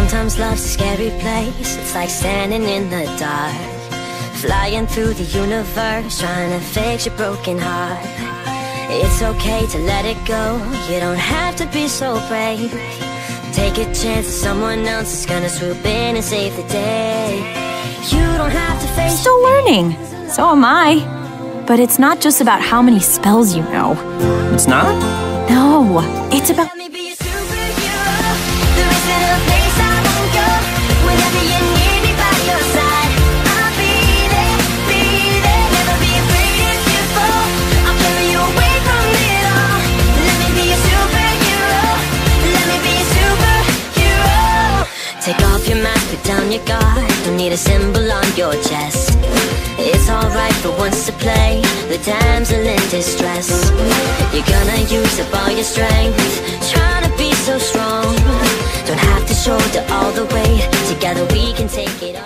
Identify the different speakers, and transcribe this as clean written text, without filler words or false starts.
Speaker 1: Sometimes love's a scary place. It's like standing in the dark, flying through the universe, trying to fix your broken heart. It's okay to let it go. You don't have to be so brave. Take a chance that someone else is gonna swoop in and save the day. You don't have to face.
Speaker 2: Still learning. So am I. But it's not just about how many spells you know.
Speaker 3: It's not?
Speaker 2: No, it's about...
Speaker 1: Let me be a superhero. There isn't a place I won't go. Whenever you need me by your side, I'll be there, never be afraid if you fall. I'll carry you away from it all. Let me be a superhero. Let me be a superhero. Take off your mask, put down your guard. Don't need a symbol on your chest. It's alright for once to play the damsel in distress. You're gonna use up all your strength, trying to be so strong. Don't have to shoulder all the weight. Together we can take it all.